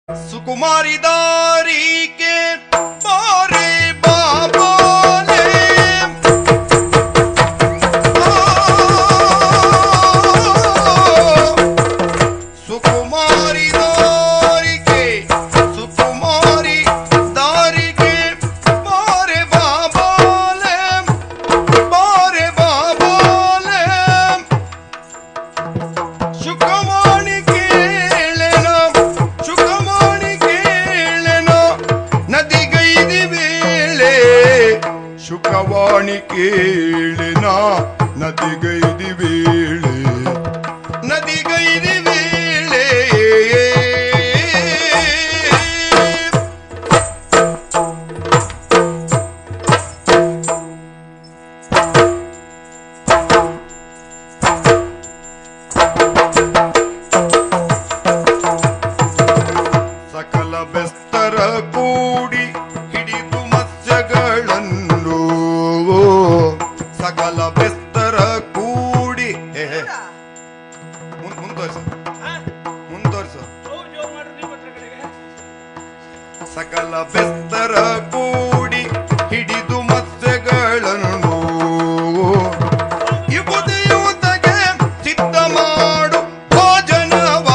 सुकुमारी दारी के बारे बाबोले सुकुमारी दारी के बारे बाबोले शुकवाणी केलेना नदी गईदी वेळे शुकवाणी केलेना नदी गईदी वेळे सकल ಬೆಸ್ತರ ಕೂಡಿ ಹಿಡಿದು ಮತ್ಸ್ಯಗಳನ್ನು सकल ಬೆಸ್ತರ ಕೂಡಿ ಮುಂದುವರಿಸು सकल ಬೆಸ್ತರ ಕೂಡಿ ಹಿಡಿದು ಮತ್ಸ್ಯಗಳನ್ನು ಯುವತಿಯುತಗೆ ಸಿದ್ಧ ಮಾಡು ಭೋಜನವಾ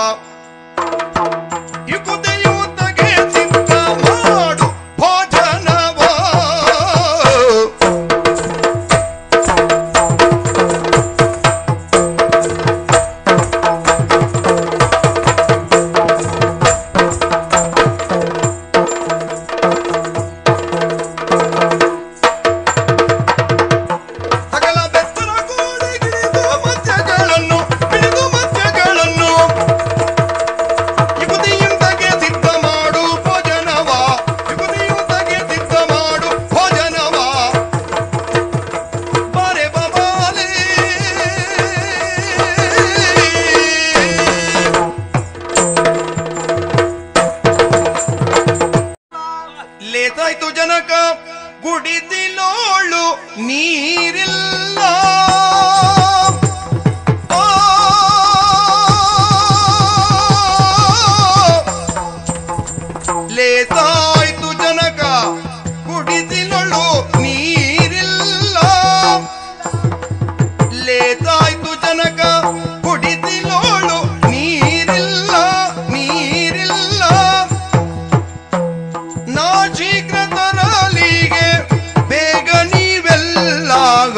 ಲೇತಾಯ್ತು ಜನಕ ಗುಡಿದಿಲೋಳು ನೀರಿಲ್ಲ ಲೇತಾಯ್ತು ಜನಕ ಗುಡಿದಿಲೋಳು ನೀರಿಲ್ಲ ಲೇತಾಯ್ತು ಜನಕ ಗುಡಿದಿಲೋಳು ನೀರಿಲ್ಲ ನಾ ಶೀಘ್ರ ತರಲಿಗೆ ಬೇಗ ನೀವೆಲ್ಲಾಗ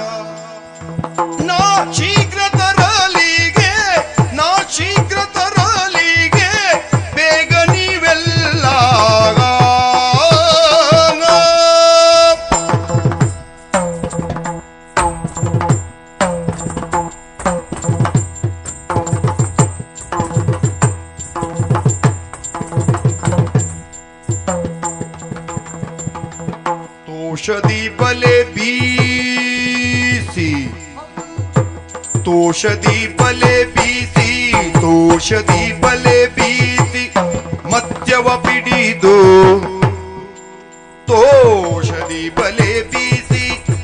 ನಾ ಶೀಘ್ರ ತರಲಿಗೆ ಬೇಗ ನೀವೆಲ್ಲಾಗ तोषदी बले बीसी मत्यव पिडिदो तोषदी बले बीसी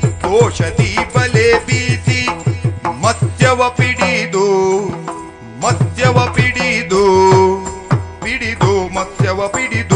मत्यव पिडिदो मत्यव पिडिदो